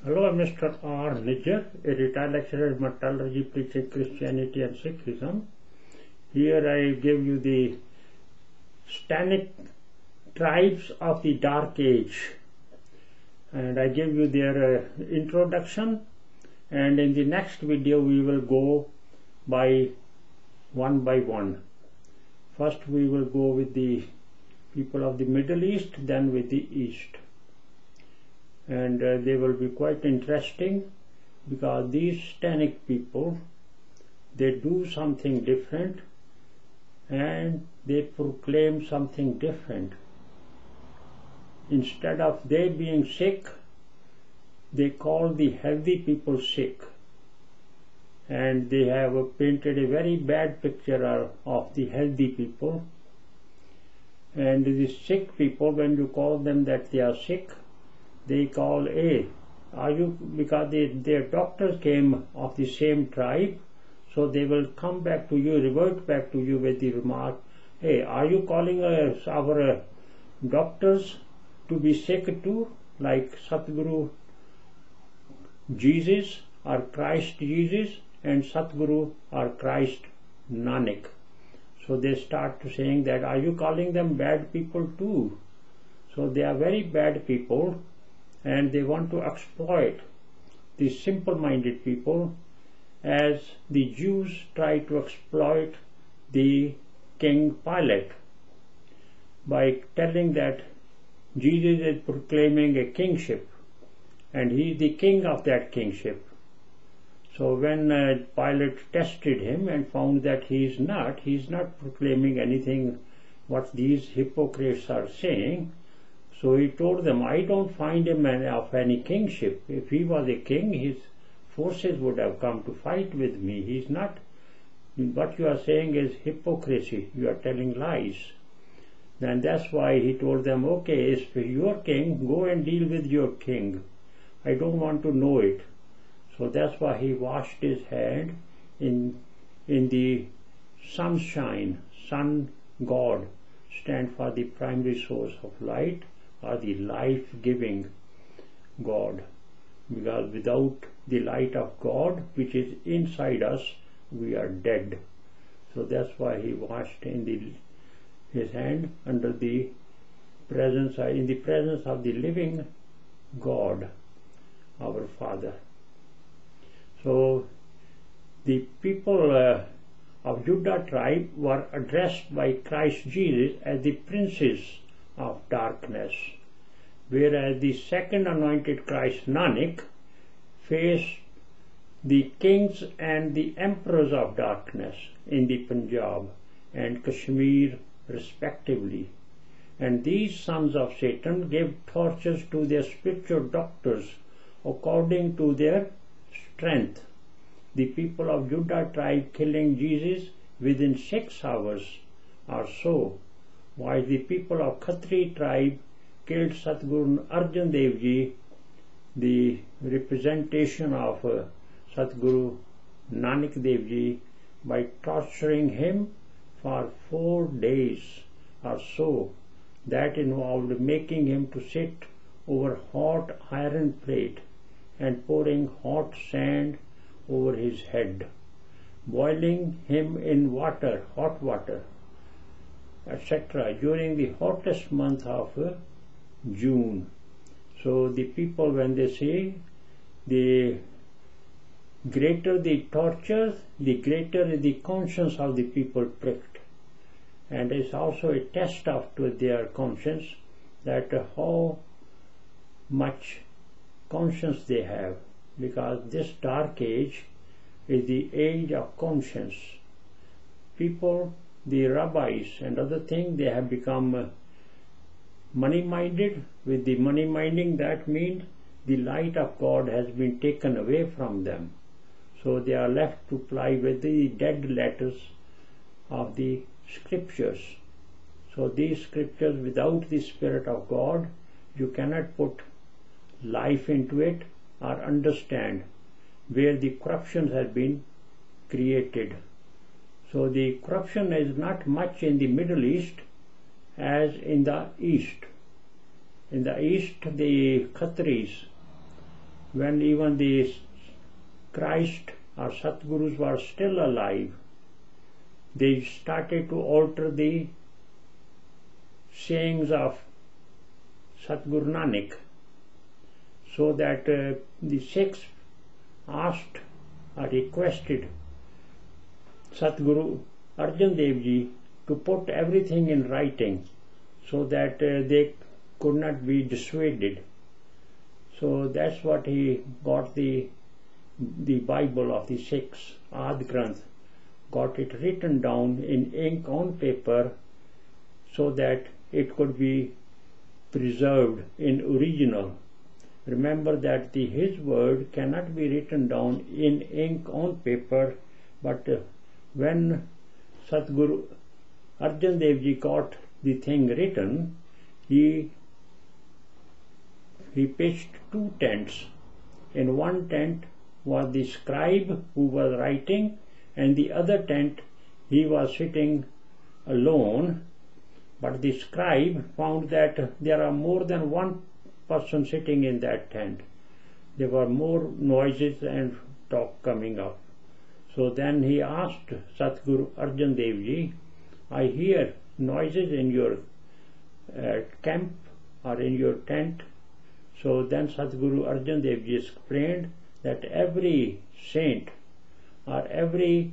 Hello, I'm Mr. R. Nijjar, a retired lecturer in metallurgy preaching Christianity and Sikhism. Here I give you the Stanic tribes of the Dark Age, and I give you their introduction, and in the next video we will go by one. First we will go with the people of the Middle East, then with the East. And they will be quite interesting because these Stanic people, they do something different and they proclaim something different. Instead of they being sick, they call the healthy people sick, and they have painted a very bad picture of the healthy people. And the sick people, when you call them that they are sick, they call, hey, are you, because their doctors came of the same tribe, so they will come back to you, revert back to you with the remark, hey, are you calling our doctors to be sick too, like Satguru Jesus or Christ Jesus and Satguru or Christ Nanak? So they start saying that, are you calling them bad people too? So they are very bad people, and they want to exploit the simple-minded people, as the Jews try to exploit the King Pilate by telling that Jesus is proclaiming a kingship and he is the king of that kingship. So when Pilate tested him and found that he is not proclaiming anything what these hypocrites are saying, so he told them, I don't find him of any kingship. If he was a king, his forces would have come to fight with me. He's not. What you are saying is hypocrisy. You are telling lies. And that's why he told them, okay, if your king, go and deal with your king. I don't want to know it. So that's why he washed his hand in the sunshine. Sun God stand for the primary source of light, or the life-giving God, because without the light of God which is inside us, we are dead. So that's why he washed his hand under the presence, in the presence of the living God, our Father. So the people of Judah tribe were addressed by Christ Jesus as the princes of darkness, whereas the second anointed Christ Nanak faced the kings and the emperors of darkness in the Punjab and Kashmir respectively. And these sons of Satan gave tortures to their spiritual doctors according to their strength. The people of Judah tribe killing Jesus within 6 hours or so, while the people of Khatris tribe killed Satguru Arjan Dev Ji, the representation of Satguru Nanak Dev Ji, by torturing him for 4 days or so. That involved making him to sit over hot iron plate and pouring hot sand over his head, boiling him in water, hot water, etc., during the hottest month of June. So the people, when they say, the greater the tortures, the greater is the conscience of the people pricked. And it's also a test of to their conscience, that how much conscience they have, because this dark age is the age of conscience. People, the rabbis and other things, they have become money-minded. With the money-minding, that means the light of God has been taken away from them. So they are left to ply with the dead letters of the scriptures. So these scriptures, without the Spirit of God, you cannot put life into it or understand where the corruptions have been created. So the corruption is not much in the Middle East as in the East. In the East, the Khatris, when even the Christ or Satgurus were still alive, they started to alter the sayings of Satguru Nanak, so that the Sikhs asked or requested Satguru Arjan Dev Ji to put everything in writing so that they could not be dissuaded. So that's what he got the Bible of the Sikhs, Ad Granth, got it written down in ink on paper so that it could be preserved in original. Remember that his word cannot be written down in ink on paper, but when Satguru Arjan Dev Ji got the thing written, he pitched two tents. In one tent was the scribe who was writing, and the other tent he was sitting alone. But the scribe found that there are more than one person sitting in that tent. There were more noises and talk coming up. So then he asked Satguru Arjan Dev Ji, I hear noises in your camp or in your tent. So then Satguru Arjan Dev Ji explained that every saint or every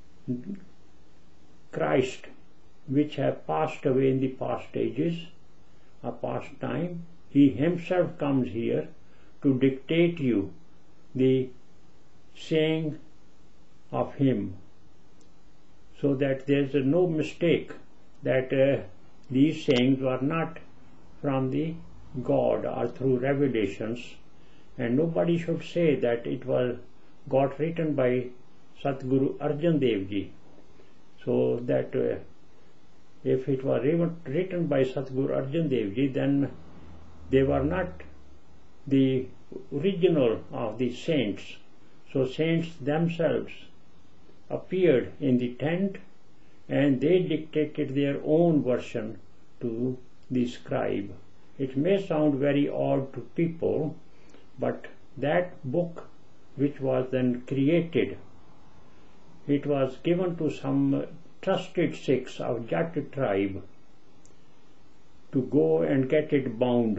Christ which have passed away in the past ages or past time, he himself comes here to dictate you the saying of him, so that there is no mistake that these sayings were not from the God or through revelations, and nobody should say that it was got written by Satguru Arjan Dev Ji. So that if it was written by Satguru Arjan Dev Ji, then they were not the original of the saints. So saints themselves appeared in the tent and they dictated their own version to the scribe. It may sound very odd to people, but that book which was then created, it was given to some trusted Sikhs of Jat tribe to go and get it bound.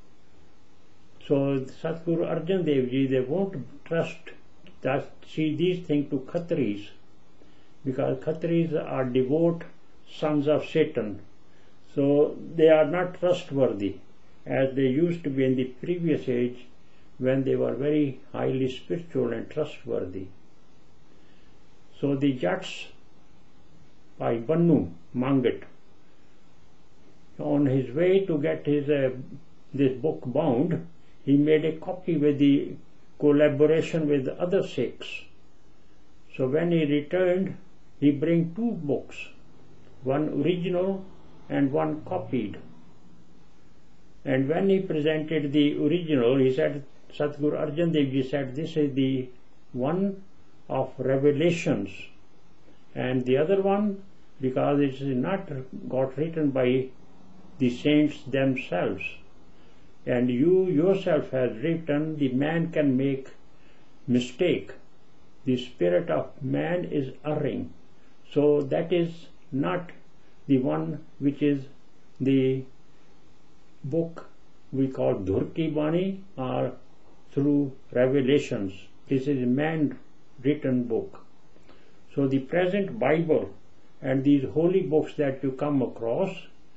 So Satguru Arjan Dev Ji, they won't trust these things to Khatris, because Khatris are devout sons of Satan. So they are not trustworthy as they used to be in the previous age when they were very highly spiritual and trustworthy. So the Jats by Bannu Mangat, on his way to get his this book bound, he made a copy with the collaboration with other Sikhs. So when he returned, he bring two books, one original and one copied. And when he presented the original, he said, Satguru Arjan Dev Ji said, this is the one of revelations, and the other one, because it is not got written by the saints themselves, and you yourself has written, the man can make mistake. The spirit of man is erring. So that is not the one which is the book we call Dhurki Bani or through revelations. This is a man written book. So the present Bible and these holy books that you come across,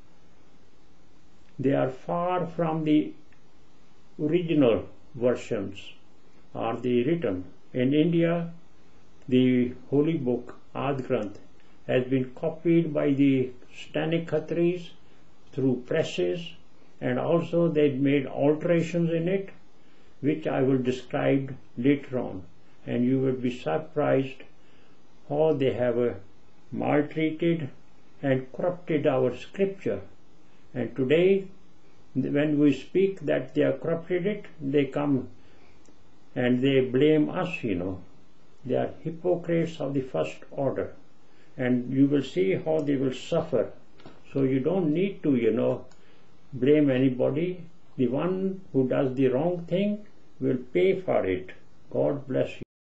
they are far from the original versions or the written. In India, the holy book Ad Granth has been copied by the Stanic Khatris through presses, and also they made alterations in it, which I will describe later on, and you will be surprised how they have maltreated and corrupted our scripture. And today, when we speak that they have corrupted it, they come and they blame us, They are hypocrites of the first order, and you will see how they will suffer. So you don't need to, blame anybody. The one who does the wrong thing will pay for it.